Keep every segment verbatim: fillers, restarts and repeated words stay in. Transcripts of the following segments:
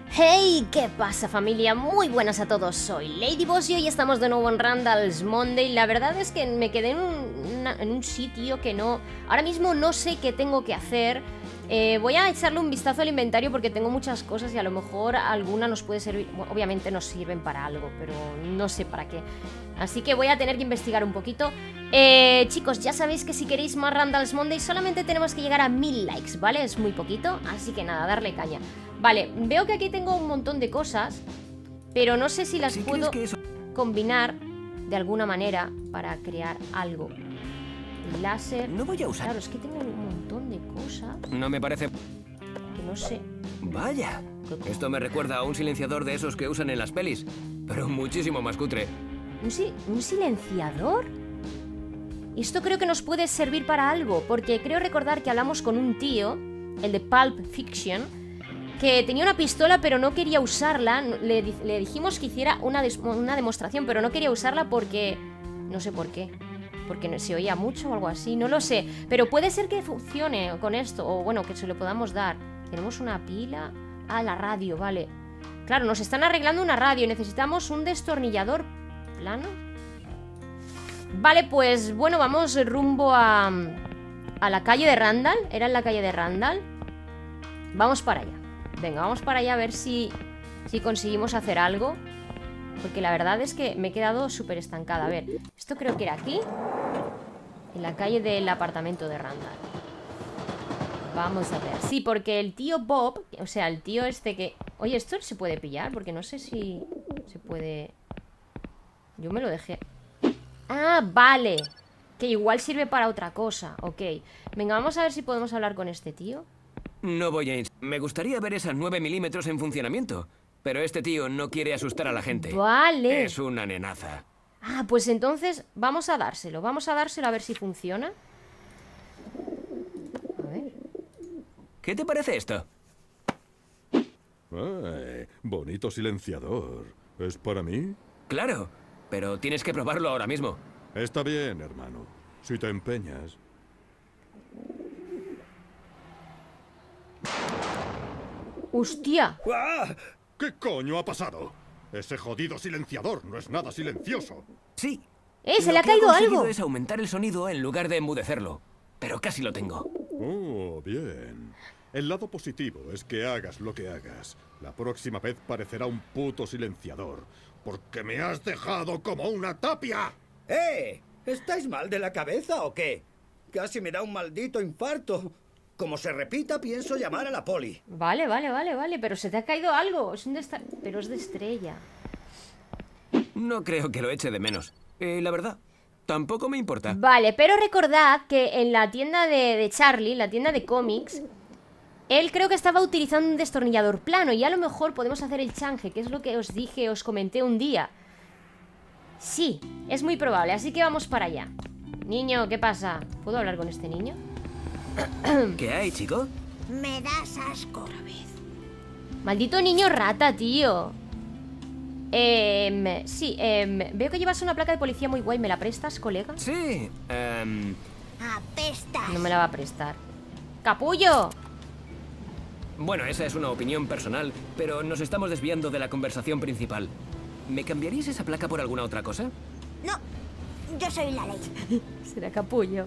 Hey, ¿qué pasa, familia? Muy buenas a todos, soy Ladyboss y hoy estamos de nuevo en Randall's Monday. La verdad es que me quedé en un, una, en un sitio que no... Ahora mismo no sé qué tengo que hacer. eh, Voy a echarle un vistazo al inventario porque tengo muchas cosas y a lo mejor alguna nos puede servir. Bueno, obviamente nos sirven para algo, pero no sé para qué. Así que voy a tener que investigar un poquito. eh, Chicos, ya sabéis que si queréis más Randall's Monday solamente tenemos que llegar a mil likes, ¿vale? Es muy poquito, así que nada, darle caña. Vale, veo que aquí tengo un montón de cosas, pero no sé si las ¿Sí puedo que eso... combinar de alguna manera para crear algo. Láser... No voy a usar... Claro, es que tengo un montón de cosas No me parece... que no sé. Vaya, esto me recuerda a un silenciador de esos que usan en las pelis, pero muchísimo más cutre. ¿Un, si ¿Un silenciador? Esto creo que nos puede servir para algo, porque creo recordar que hablamos con un tío, el de Pulp Fiction, que tenía una pistola pero no quería usarla. Le, le dijimos que hiciera una, una demostración, pero no quería usarla porque... No sé por qué. Porque se oía mucho o algo así, no lo sé. Pero puede ser que funcione con esto, o bueno, que se lo podamos dar. Tenemos una pila... Ah, la radio, vale. Claro, nos están arreglando una radio. Necesitamos un destornillador plano. Vale, pues bueno, vamos rumbo a... A la calle de Randall. Era en la calle de Randall. Vamos para allá. Venga, vamos para allá a ver si, si conseguimos hacer algo. Porque la verdad es que me he quedado súper estancada. A ver, esto creo que era aquí, en la calle del apartamento de Randall. Vamos a ver. Sí, porque el tío Bob, o sea, el tío este que... Oye, ¿esto se puede pillar? Porque no sé si se puede... Yo me lo dejé... Ah, vale. Que igual sirve para otra cosa. Ok. Venga, vamos a ver si podemos hablar con este tío. No voy a... ins- Me gustaría ver esas nueve milímetros en funcionamiento, pero este tío no quiere asustar a la gente. Vale. Es una nenaza. Ah, pues entonces vamos a dárselo. Vamos a dárselo a ver si funciona. A ver. ¿Qué te parece esto? Ay, bonito silenciador. ¿Es para mí? Claro, pero tienes que probarlo ahora mismo. Está bien, hermano. Si te empeñas. ¡Hostia! ¡Ah! ¿Qué coño ha pasado? Ese jodido silenciador no es nada silencioso. Sí. ¡Eh, se Lo le ha que he caído conseguido algo! es aumentar el sonido en lugar de enmudecerlo. Pero casi lo tengo. Oh, bien. El lado positivo es que hagas lo que hagas. La próxima vez parecerá un puto silenciador. Porque me has dejado como una tapia. ¡Eh! ¿Estáis mal de la cabeza o qué? Casi me da un maldito infarto. Como se repita, pienso llamar a la poli. Vale, vale, vale, vale. Pero se te ha caído algo. Es un de esta... Pero es de estrella. No creo que lo eche de menos. Y la verdad, tampoco me importa. Vale, pero recordad que en la tienda de, de Charlie, la tienda de cómics, él creo que estaba utilizando un destornillador plano. Y a lo mejor podemos hacer el change, que es lo que os dije, os comenté un día. Sí, es muy probable, así que vamos para allá. Niño, ¿qué pasa? ¿Puedo hablar con este niño? ¿Qué hay, chico? Me das asco. Maldito niño rata, tío. Eh, sí, eh, veo que llevas una placa de policía muy guay. ¿Me la prestas, colega? Sí. em, Apestas. No me la va a prestar. ¡Capullo! Bueno, esa es una opinión personal, pero nos estamos desviando de la conversación principal. ¿Me cambiaríais esa placa por alguna otra cosa? No, yo soy la ley. Será capullo.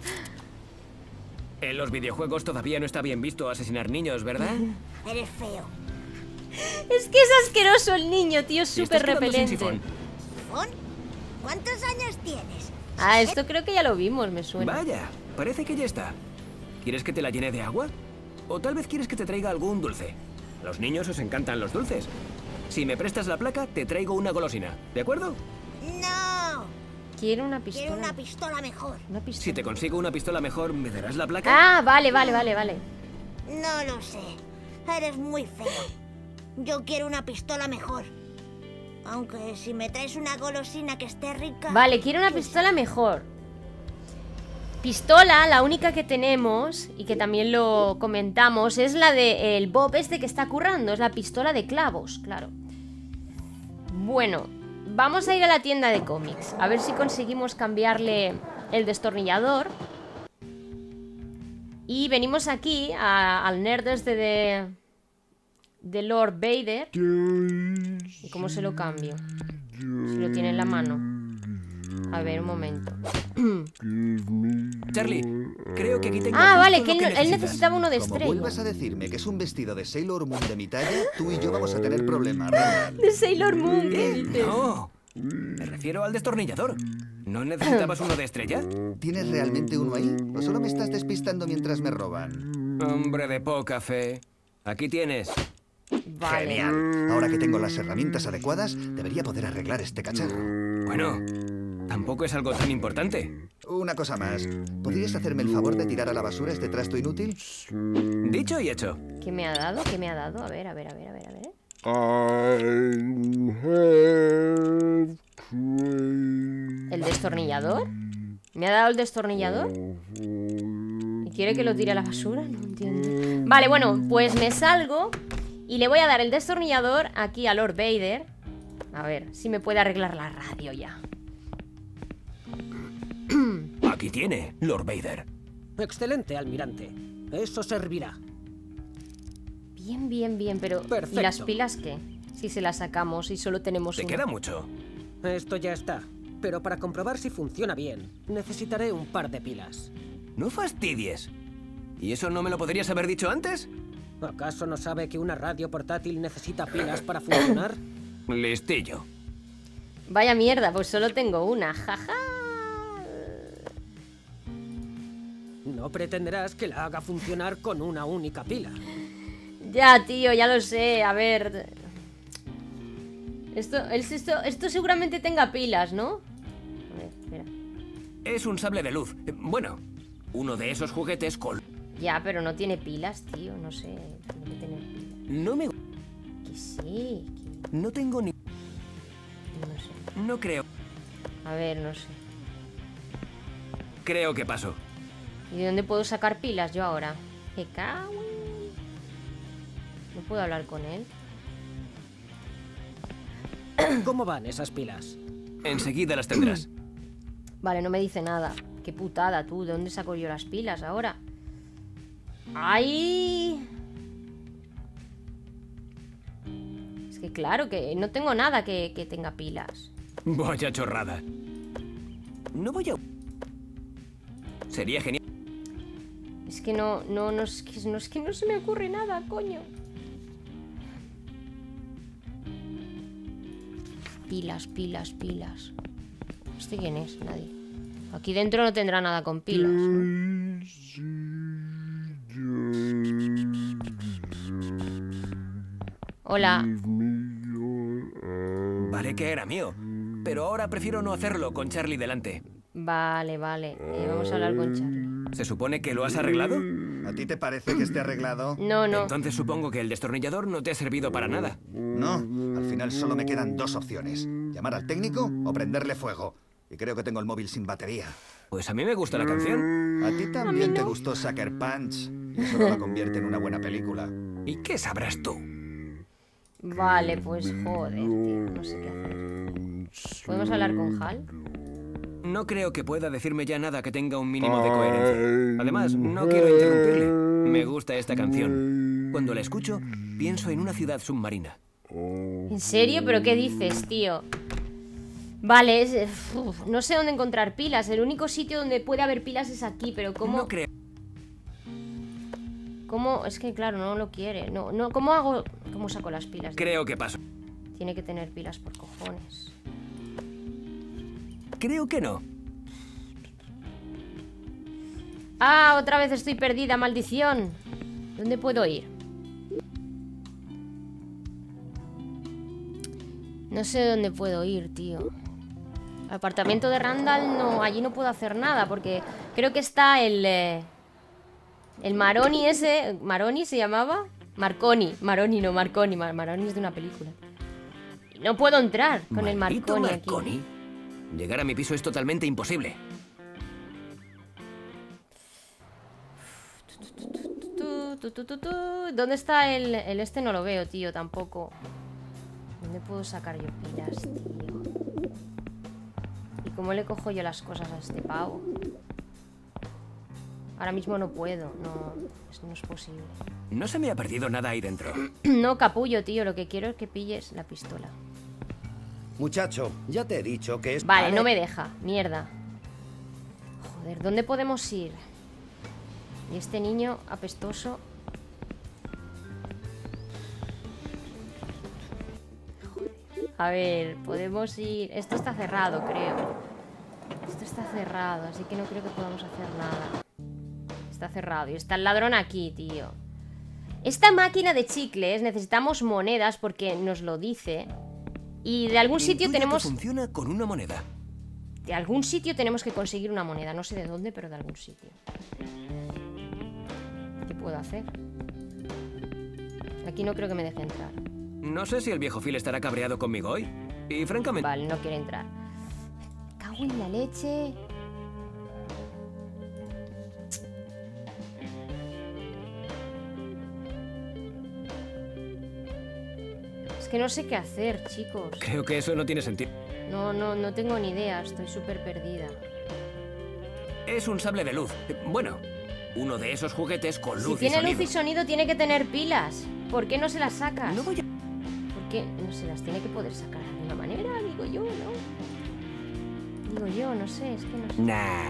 En los videojuegos todavía no está bien visto asesinar niños, ¿verdad? Eres feo. Es que es asqueroso el niño, tío. Es Y estás súper quedando sin repelente. sifón. ¿Fon? ¿Cuántos años tienes? Ah, esto creo que ya lo vimos, me suena. Vaya, parece que ya está. ¿Quieres que te la llene de agua? O tal vez quieres que te traiga algún dulce. A los niños os encantan los dulces. Si me prestas la placa, te traigo una golosina, ¿de acuerdo? No. Quiero una pistola. Quiero una pistola mejor. Una pistola. Si te consigo una pistola mejor, ¿me darás la placa? Ah, vale, vale, vale, vale. No lo sé. Eres muy feo. Yo quiero una pistola mejor. Aunque si me traes una golosina que esté rica... Vale, quiero una ¿qué pistola mejor. Pistola, la única que tenemos, y que también lo comentamos, es la de el Bob este que está currando. Es la pistola de clavos, claro. Bueno, vamos a ir a la tienda de cómics. A ver si conseguimos cambiarle el destornillador. Y venimos aquí a- al nerd este de... de Lord Vader. ¿Y cómo se lo cambio? Si lo tiene en la mano. A ver, un momento. Charlie, creo que aquí tengo Ah, justo vale, lo que él, él necesitas. necesitaba uno de Como estrella. vuelvas a decirme que es un vestido de Sailor Moon de mi talla, tú y yo vamos a tener problemas, Randall. De Sailor Moon, ¿qué dices? No, me refiero al destornillador. ¿No necesitabas uno de estrella? ¿Tienes realmente uno ahí? ¿O solo me estás despistando mientras me roban? Hombre de poca fe. Aquí tienes. Vale. Genial. Ahora que tengo las herramientas adecuadas, debería poder arreglar este cacharro. Bueno, tampoco es algo tan importante. Una cosa más. ¿Podrías hacerme el favor de tirar a la basura este trasto inútil? Dicho y hecho. ¿Qué me ha dado? ¿Qué me ha dado? A ver, a ver, a ver, a ver, a ver. ¿El destornillador? ¿Me ha dado el destornillador? ¿Y quiere que lo tire a la basura? No entiendo. Vale, bueno, pues me salgo y le voy a dar el destornillador aquí a Lord Vader. A ver, si me puede arreglar la radio ya. Aquí tiene, Lord Vader. Excelente, almirante. Eso servirá. Bien, bien, bien, pero ¿y Perfecto. las pilas qué? Si se las sacamos y solo tenemos ¿Te una. queda mucho? Esto ya está. Pero para comprobar si funciona bien, necesitaré un par de pilas. No fastidies. ¿Y eso no me lo podrías haber dicho antes? ¿Acaso no sabe que una radio portátil necesita pilas para funcionar? Listillo. Vaya mierda, pues solo tengo una, jaja. No pretenderás que la haga funcionar con una única pila. Ya, tío, ya lo sé. A ver. Esto, esto, esto seguramente tenga pilas, ¿no? A ver, espera. Es un sable de luz. Eh, Bueno, uno de esos juguetes con... Ya, pero no tiene pilas, tío. No sé. Tiene que tener pilas. No me... Que sí. Que... No tengo ni... No sé. No creo. A ver, no sé. Creo que pasó. ¿Y de dónde puedo sacar pilas yo ahora? ¡Qué cago en- No puedo hablar con él. ¿Cómo van esas pilas? Enseguida las tendrás. Vale, no me dice nada. Qué putada, tú. ¿De dónde saco yo las pilas ahora? ¡Ay! Es que claro, que no tengo nada que, que tenga pilas. Vaya chorrada. No voy a... Sería genial. Es que no, no, no, es que no, es que no se me ocurre nada, coño. Pilas, pilas, pilas. ¿Este quién es? Nadie. Aquí dentro no tendrá nada con pilas, ¿no? Hola. Vale que era mío. Pero ahora prefiero no hacerlo con Charlie delante. Vale, vale. Eh, vamos a hablar con Charlie. ¿Se supone que lo has arreglado? ¿A ti te parece que esté arreglado? No, no. Entonces supongo que el destornillador no te ha servido para nada. No, al final solo me quedan dos opciones. Llamar al técnico o prenderle fuego. Y creo que tengo el móvil sin batería. Pues a mí me gusta la canción. A ti también te gustó Sucker Punch. Y eso no la convierte en una buena película. ¿Y qué sabrás tú? Vale, pues joder, tío. No sé qué hacer. ¿Podemos hablar con Hal? No creo que pueda decirme ya nada que tenga un mínimo de coherencia. Además, no quiero interrumpirle. Me gusta esta canción. Cuando la escucho, pienso en una ciudad submarina. ¿En serio? ¿Pero qué dices, tío? Vale, es, uf, no sé dónde encontrar pilas. El único sitio donde puede haber pilas es aquí, pero ¿cómo? No creo. ¿Cómo? Es que claro, no lo quiere. No, no, ¿cómo hago? ¿Cómo saco las pilas? Creo que pasó. Tiene que tener pilas por cojones. Creo que no. ¡Ah! Otra vez estoy perdida, maldición. ¿Dónde puedo ir? No sé dónde puedo ir, tío. Apartamento de Randall, no, allí no puedo hacer nada porque creo que está el... Eh, el Maroni ese... ¿Maroni se llamaba? Marconi, Maroni no, Marconi, Mar Maroni es de una película. Y no puedo entrar con el Maldito Marconi aquí. Marconi. Llegar a mi piso es totalmente imposible. Tu, tu, tu, tu, tu. ¿Dónde está el, el este? No lo veo, tío, tampoco. ¿Dónde puedo sacar yo pilas, tío? ¿Y cómo le cojo yo las cosas a este pavo? Ahora mismo no puedo, no, esto no es posible. No se me ha perdido nada ahí dentro. No, capullo, tío, lo que quiero es que pilles la pistola. Muchacho, ya te he dicho que es... Vale, no me deja, mierda. Joder, ¿dónde podemos ir? Y este niño apestoso... Joder. A ver, podemos ir... Esto está cerrado, creo. Esto está cerrado, así que no creo que podamos hacer nada. Está cerrado y está el ladrón aquí, tío. Esta máquina de chicles necesitamos monedas porque nos lo dice. Y de algún sitio Intuyo tenemos... que funciona con una moneda. De algún sitio tenemos que conseguir una moneda. No sé de dónde, pero de algún sitio. ¿Qué puedo hacer? Aquí no creo que me deje entrar. No sé si el viejo Phil estará cabreado conmigo hoy. Y francamente... Vale, no quiere entrar. Cago en la leche. Es que no sé qué hacer, chicos. Creo que eso no tiene sentido. No, no, no tengo ni idea. Estoy súper perdida. Es un sable de luz. Bueno, uno de esos juguetes con luz Si y tiene sonido. luz y sonido, tiene que tener pilas. ¿Por qué no se las sacas? No voy a... ¿Por qué no se las tiene que poder sacar de alguna manera? Digo yo, ¿no? Digo yo, no sé, es que no sé. Nah.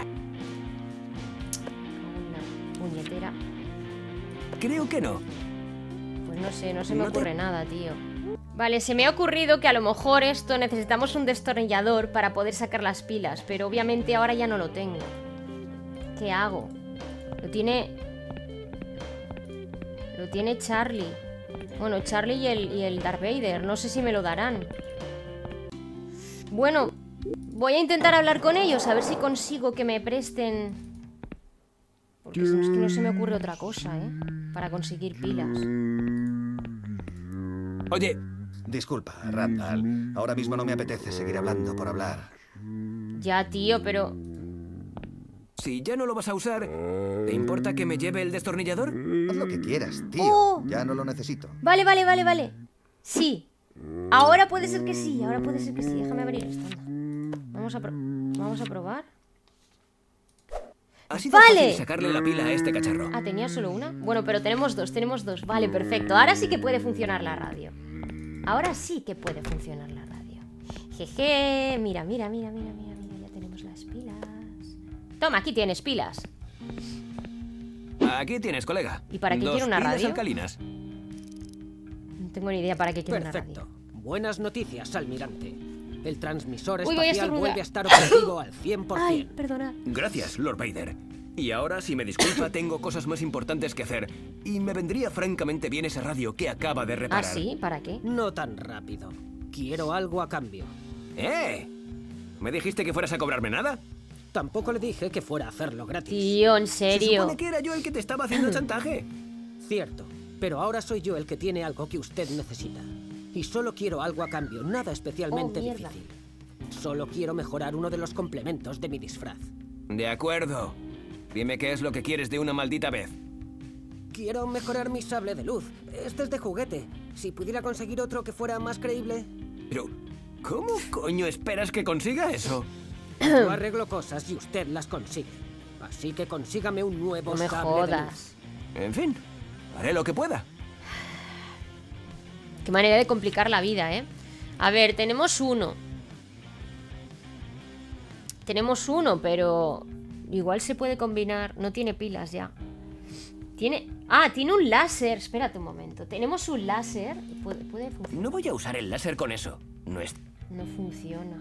Cago en la puñetera. Creo que no. Pues no sé, no se me No te- ocurre nada, tío. Vale, se me ha ocurrido que a lo mejor esto necesitamos un destornillador para poder sacar las pilas, pero obviamente ahora ya no lo tengo. ¿Qué hago? Lo tiene... Lo tiene Charlie. Bueno, Charlie y el, y el Darth Vader. No sé si me lo darán. Bueno, voy a intentar hablar con ellos, a ver si consigo que me presten... Porque es que no se me ocurre otra cosa, ¿eh? Para conseguir pilas. Oye, Disculpa, Randall. Ahora mismo no me apetece seguir hablando por hablar. Ya, tío, pero... si ya no lo vas a usar, ¿te importa que me lleve el destornillador? Haz lo que quieras, tío. Oh. Ya no lo necesito. Vale, vale, vale, vale. Sí. Ahora puede ser que sí, ahora puede ser que sí. Déjame abrir esto. anda. Vamos a, pro- Vamos a probar. Ha sido Vale. fácil sacarle la pila a este cacharro. Ah, ¿tenía solo una? Bueno, pero tenemos dos, tenemos dos. Vale, perfecto. Ahora sí que puede funcionar la radio. Ahora sí que puede funcionar la radio. Jeje. Mira, mira, mira, mira, mira, mira. Ya tenemos las pilas. Toma, aquí tienes pilas. Aquí tienes, colega. ¿Y para qué Dos quiero una pilas radio? alcalinas. No tengo ni idea para qué quiero una Perfecto. radio. Buenas noticias, almirante. El transmisor Uy, voy a espacial estornudar. vuelve a estar operativo al cien por Ay, cien. perdona. Gracias, Lord Vader. Y ahora, si me disculpa, tengo cosas más importantes que hacer. Y me vendría francamente bien ese radio que acaba de Ah, reparar. sí, ¿para qué? No tan rápido. Quiero algo a cambio. ¡Eh! ¿Me dijiste que fueras a cobrarme nada? Tampoco le dije que fuera a hacerlo gratis. Tío, en Se serio. supone que era yo el que te estaba haciendo chantaje. Cierto, pero ahora soy yo el que tiene algo que usted necesita. Y solo quiero algo a cambio, nada especialmente Oh, mierda. difícil. Solo quiero mejorar uno de los complementos de mi disfraz. De acuerdo. Dime qué es lo que quieres de una maldita vez. Quiero mejorar mi sable de luz. Este es de juguete. Si pudiera conseguir otro que fuera más creíble... Pero, ¿cómo coño esperas que consiga eso? Yo arreglo cosas y usted las consigue. Así que consígame un nuevo No me sable de luz. jodas. En fin, haré lo que pueda. Qué manera de complicar la vida, ¿eh? A ver, tenemos uno. Tenemos uno, pero... igual se puede combinar. No tiene pilas ya. Tiene... Ah, tiene un láser. Espérate un momento. Tenemos un láser. ¿Puede, puede funcionar? No voy a usar el láser con eso. No es... No funciona.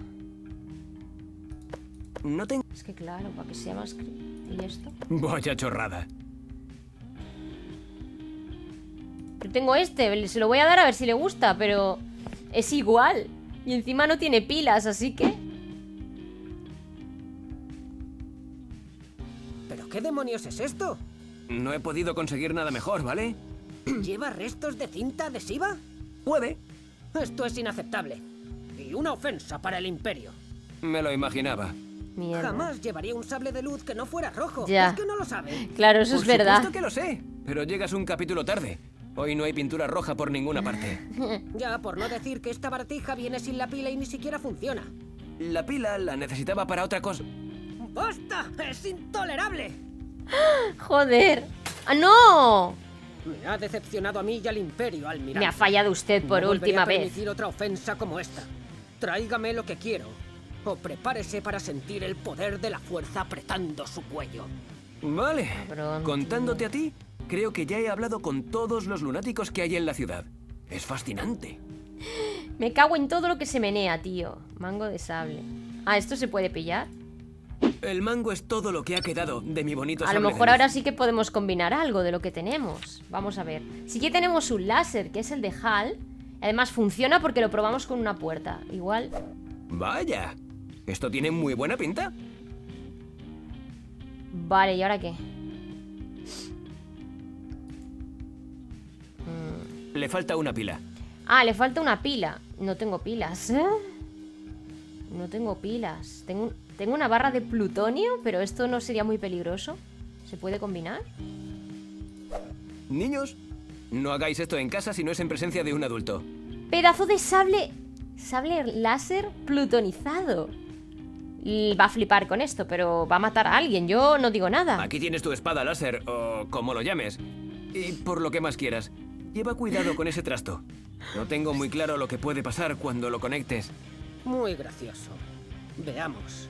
No tengo... Es que claro, para que sea más... cre- ¿Y esto? Vaya chorrada. Yo tengo este. Se lo voy a dar a ver si le gusta, pero... es igual. Y encima no tiene pilas, así que... ¿Pero qué demonios es esto? No he podido conseguir nada mejor, ¿vale? ¿Lleva restos de cinta adhesiva? Puede. Esto es inaceptable. Y una ofensa para el Imperio. Me lo imaginaba. Mierda. Jamás llevaría un sable de luz que no fuera rojo. Ya. Es que no lo sabe. Claro, eso Por es verdad. supuesto que lo sé. Pero llegas un capítulo tarde. Hoy no hay pintura roja por ninguna parte. Ya, por no decir que esta baratija viene sin la pila y ni siquiera funciona. La pila la necesitaba para otra cosa. ¡Basta! ¡Es intolerable! Joder. ¡Ah, no! Me ha decepcionado a mí y al Imperio, almirante. Me ha fallado usted por No volveré última a vez. permitir otra ofensa como esta. Tráigame lo que quiero. O prepárese para sentir el poder de la fuerza apretando su cuello. Vale. Cabrón, Contándote a ti, creo que ya he hablado con todos los lunáticos que hay en la ciudad. Es fascinante. Me cago en todo lo que se menea, tío. Mango de sable. Ah, ¿esto se puede pillar? El mango es todo lo que ha quedado de mi bonito A lo sable de mejor luz. ahora sí que podemos combinar algo de lo que tenemos. Vamos a ver. Sí que tenemos un láser, que es el de Hal. Además funciona porque lo probamos con una puerta. Igual... Vaya. Esto tiene muy buena pinta. Vale, ¿y ahora qué? Le falta una pila. Ah, le falta una pila. No tengo pilas. ¿Eh? No tengo pilas. Tengo, tengo una barra de plutonio, pero esto no sería muy peligroso. ¿Se puede combinar? Niños, no hagáis esto en casa si no es en presencia de un adulto. Pedazo de sable... Sable láser plutonizado. Y va a flipar con esto, pero va a matar a alguien. Yo no digo nada. Aquí tienes tu espada láser, o como lo llames. Y por lo que más quieras. Lleva cuidado con ese trasto. No tengo muy claro lo que puede pasar cuando lo conectes. Muy gracioso. Veamos.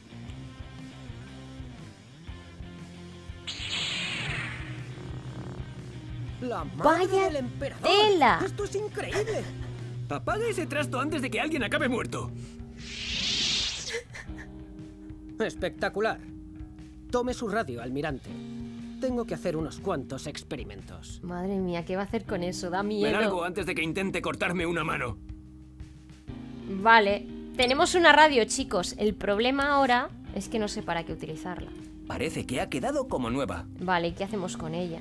La madre ¡Vaya del emperador. tela! ¡Esto es increíble! Apaga ese trasto antes de que alguien acabe muerto. Espectacular. Tome su radio, almirante. Tengo que hacer unos cuantos experimentos. Madre mía, ¿qué va a hacer con eso? Da Me largo miedo. antes de que intente cortarme una mano. Vale. Tenemos una radio, chicos. El problema ahora es que no sé para qué utilizarla. Parece que ha quedado como nueva. Vale, ¿y qué hacemos con ella?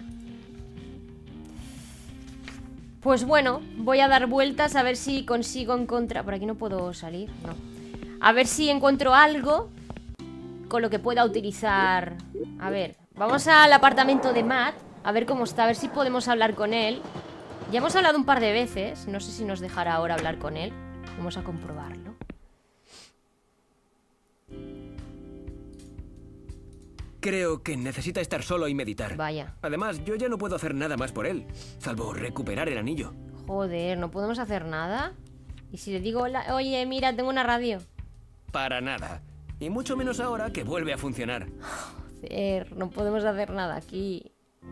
Pues bueno, voy a dar vueltas a ver si consigo encontrar... Por aquí no puedo salir, no. A ver si encuentro algo con lo que pueda utilizar... A ver, vamos al apartamento de Matt, a ver cómo está, a ver si podemos hablar con él. Ya hemos hablado un par de veces, no sé si nos dejará ahora hablar con él. Vamos a comprobarlo. Creo que necesita estar solo y meditar. Vaya. Además, yo ya no puedo hacer nada más por él, salvo recuperar el anillo. Joder, ¿no podemos hacer nada? ¿Y si le digo, hola, oye, mira, tengo una radio? Para nada. Y mucho menos ahora que vuelve a funcionar. Joder, no podemos hacer nada aquí.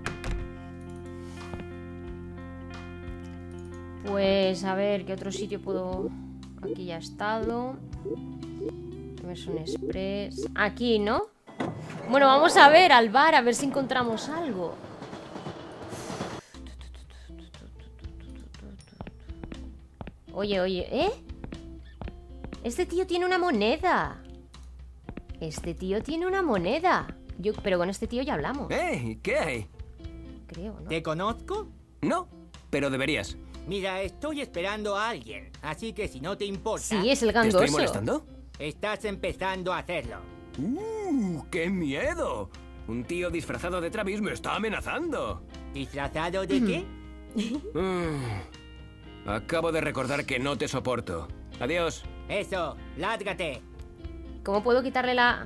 Pues a ver, ¿qué otro sitio puedo...? Aquí ya he estado. Emerson Express. Aquí, ¿no? Bueno, vamos a ver al bar, a ver si encontramos algo. Oye, oye, ¿eh? Este tío tiene una moneda. Este tío tiene una moneda. Yo, pero con este tío ya hablamos, ¡Eh! ¿Qué hay? creo, ¿no? ¿Te conozco? No, pero deberías. Mira, estoy esperando a alguien, así que si no te importa, Sí, es el ¿Te gangoso. estoy molestando? estás empezando a hacerlo. ¡Uh! ¡Qué miedo! Un tío disfrazado de Travis me está amenazando. ¿Disfrazado de qué? Mm. Acabo de recordar que no te soporto. Adiós. Eso, lárgate. ¿Cómo puedo quitarle la...?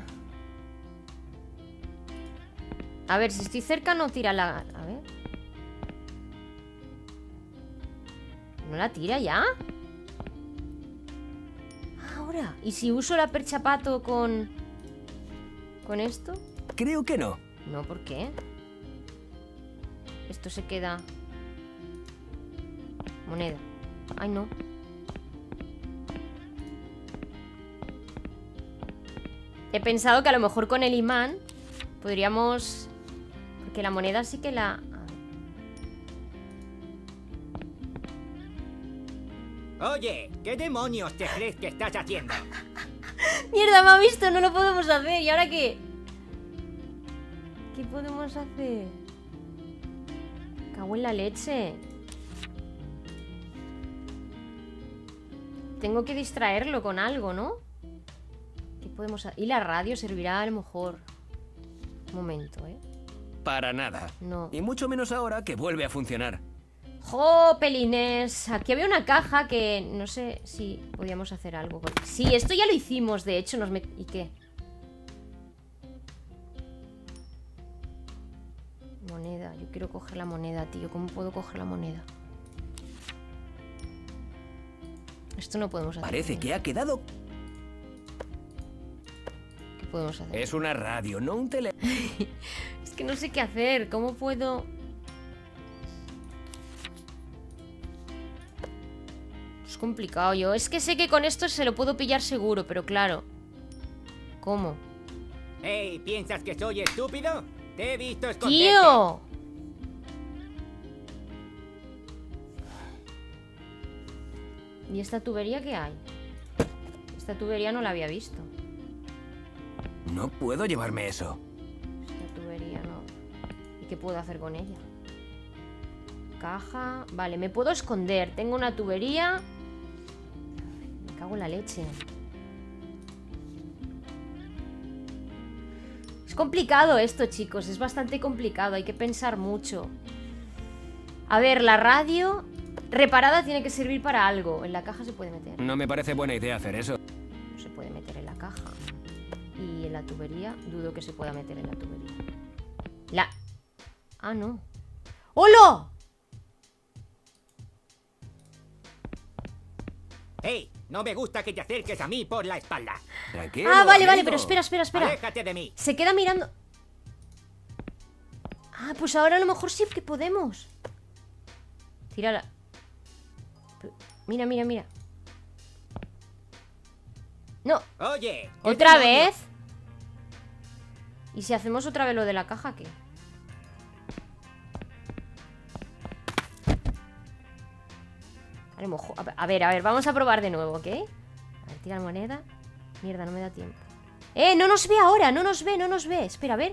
A ver, si estoy cerca no tira la... A ver. ¿No la tira ya? Ahora. ¿Y si uso la percha pato con... con esto? Creo que no. No, ¿por qué? Esto se queda... Moneda. Ay, no. He pensado que a lo mejor con el imán podríamos... Porque la moneda sí que la... Oye, ¿qué demonios te crees que estás haciendo? ¡Mierda, me ha visto! No lo podemos hacer. ¿Y ahora qué? ¿Qué podemos hacer? Cago en la leche. Tengo que distraerlo con algo, ¿no? ¿Qué podemos hacer? Y la radio servirá a lo mejor. Un momento, ¿eh? Para nada. No. Y mucho menos ahora que vuelve a funcionar. ¡Jo, pelines! Aquí había una caja que no sé si podíamos hacer algo con... Sí, esto ya lo hicimos, de hecho, nos met... ¿Y qué? Moneda. Yo quiero coger la moneda, tío. ¿Cómo puedo coger la moneda? Esto no podemos hacer. Parece que ha quedado... ¿Qué podemos hacer? Es una radio, no un tele... Es que no sé qué hacer. ¿Cómo puedo...? Es complicado. Yo es que sé que con esto se lo puedo pillar seguro, pero claro. ¿Cómo? Hey, ¿piensas que soy estúpido? Te he visto esconderte. ¡Tío! ¿Y esta tubería qué hay? Esta tubería no la había visto. No puedo llevarme eso. Esta tubería no. ¿Y qué puedo hacer con ella? Caja... Vale, me puedo esconder. Tengo una tubería... Me cago en la leche. Es complicado esto, chicos. Es bastante complicado. Hay que pensar mucho. A ver, la radio... Reparada tiene que servir para algo. En la caja se puede meter. No me parece buena idea hacer eso. No se puede meter en la caja. Y en la tubería, dudo que se pueda meter en la tubería. La... Ah, no. ¡Hola! Hey, no me gusta que te acerques a mí por la espalda. Tranquilo, Ah, vale, vale, amigo. pero espera, espera, espera. Aléjate de mí. Se queda mirando. Ah, pues ahora a lo mejor sí que podemos. Tírala. Mira, mira, mira. No. Oye. ¿qué ¿Otra demonios? vez? ¿Y si hacemos otra vez lo de la caja, qué? A lo mejor- A ver, a ver, vamos a probar de nuevo, ¿ok? A ver, tira la moneda. Mierda, no me da tiempo. ¡Eh! No nos ve ahora, no nos ve, no nos ve. Espera, a ver.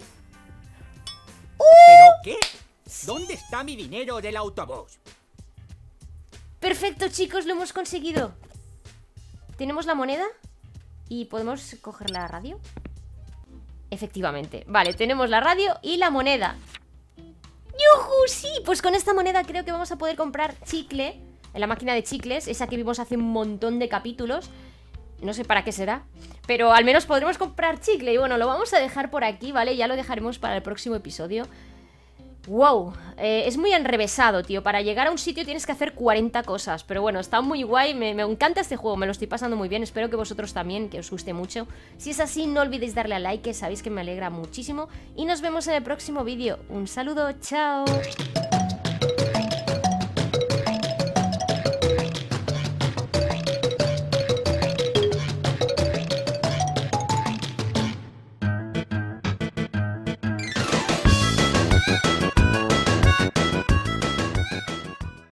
¿Pero qué? ¿Dónde está mi dinero del autobús? Perfecto, chicos, lo hemos conseguido. Tenemos la moneda y podemos coger la radio. Efectivamente. Vale, tenemos la radio y la moneda. ¡Yujú! Sí, pues con esta moneda creo que vamos a poder comprar chicle en la máquina de chicles, esa que vimos hace un montón de capítulos. No sé para qué será, pero al menos podremos comprar chicle. Y bueno, lo vamos a dejar por aquí, ¿vale? Ya lo dejaremos para el próximo episodio. Wow, eh, es muy enrevesado, tío. Para llegar a un sitio tienes que hacer cuarenta cosas. Pero bueno, está muy guay, me, me encanta este juego. Me lo estoy pasando muy bien, espero que vosotros también, que os guste mucho. Si es así, no olvidéis darle a like, que sabéis que me alegra muchísimo. Y nos vemos en el próximo vídeo. Un saludo, chao.